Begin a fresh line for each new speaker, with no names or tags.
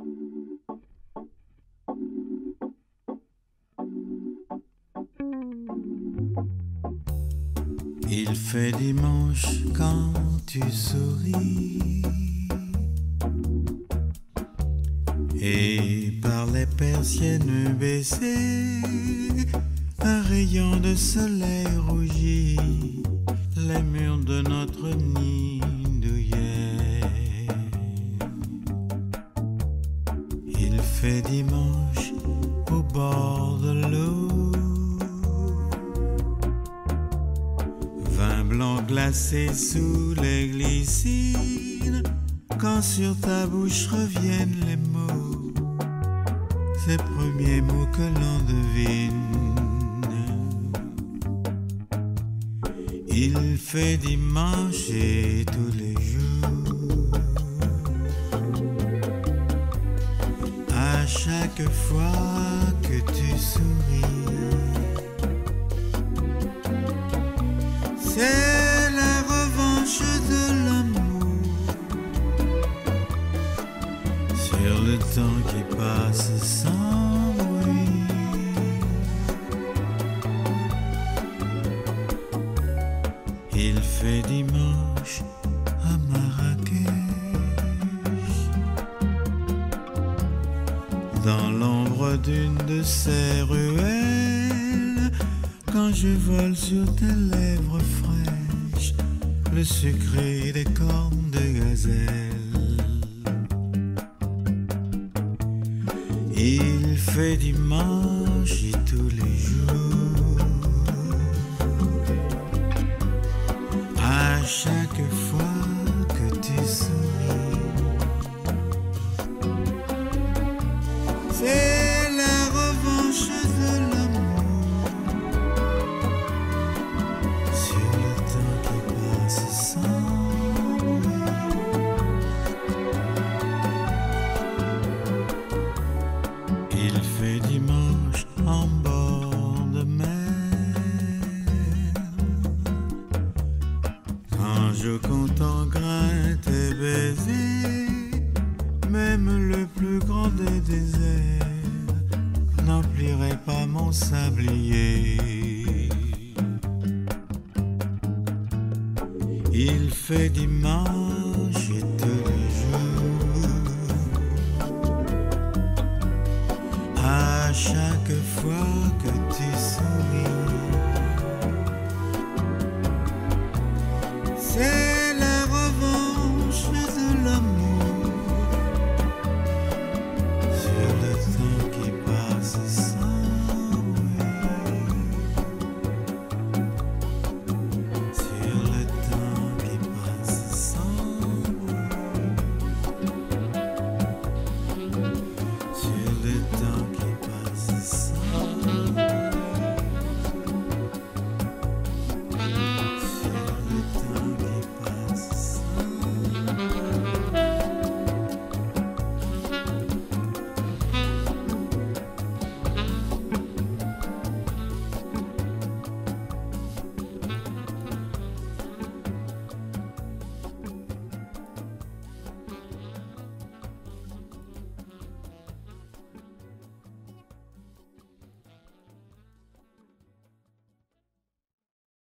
Il fait dimanche quand tu souris et par les persiennes baissées, un rayon de soleil rougit les murs de notre nid douillet. Il fait dimanche au bord de l'eau, vin blanc glacé sous les glycines, quand sur ta bouche reviennent les mots, ces premiers mots que l'on devine. Il fait dimanche et tous les jours, à chaque fois que tu souris, c'est la revanche de l'amour sur le temps qui passe sans bruit. Il fait dimanche à Marrakech, dans l'ombre d'une de ces ruelles, quand je vole sur tes lèvres fraîches le sucré des cornes de gazelle. Il fait dimanche et tous les jours, à chaque fois que tu souris, c'est la revanche de l'amour sur le temps qui passe sans bruit. Il fait dimanche en bord de mer, quand je compte en grains tes baisers, même le plus grand des déserts n'emplirait pas mon sablier. Il fait dimanche et tous les jours, à chaque fois que tu souris,